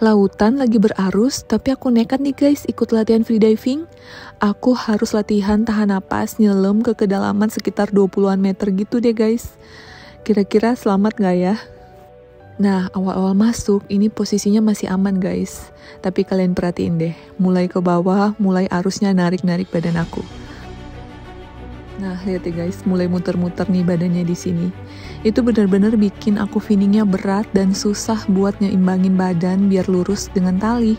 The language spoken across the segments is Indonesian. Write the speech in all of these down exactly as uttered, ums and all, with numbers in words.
Lautan lagi berarus, tapi aku nekat nih guys ikut latihan freediving. Aku harus latihan tahan napas nyelam ke kedalaman sekitar dua puluhan meter gitu deh guys. Kira-kira selamat gak ya? Nah, awal-awal masuk ini posisinya masih aman guys. Tapi kalian perhatiin deh, mulai ke bawah, mulai arusnya narik-narik badan aku. Nah, lihat ya guys, mulai muter-muter nih badannya di sini. Itu benar-benar bikin aku feelingnya berat dan susah buat nyeimbangin badan biar lurus dengan tali.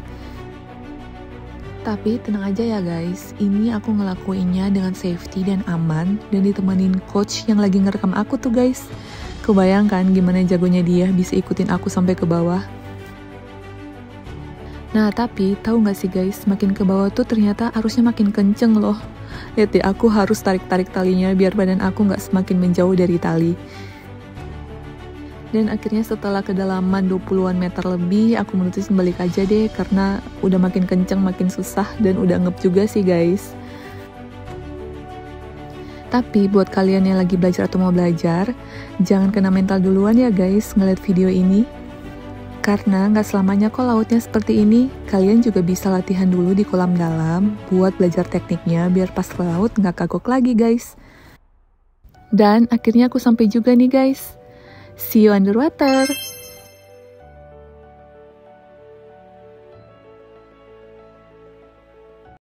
Tapi tenang aja ya guys, ini aku ngelakuinnya dengan safety dan aman dan ditemenin coach yang lagi ngerekam aku tuh guys. Kebayangkan gimana jagonya dia bisa ikutin aku sampai ke bawah. Nah, tapi tahu nggak sih guys, makin ke bawah tuh ternyata arusnya makin kenceng loh. Lihat deh, aku harus tarik-tarik talinya biar badan aku nggak semakin menjauh dari tali. Dan akhirnya setelah kedalaman dua puluhan meter lebih, aku memutuskan balik aja deh karena udah makin kenceng, makin susah, dan udah ngep juga sih guys. Tapi buat kalian yang lagi belajar atau mau belajar, jangan kena mental duluan ya guys ngeliat video ini. Karena nggak selamanya kok lautnya seperti ini, kalian juga bisa latihan dulu di kolam dalam buat belajar tekniknya biar pas ke laut nggak kagok lagi guys. Dan akhirnya aku sampai juga nih guys. See you underwater!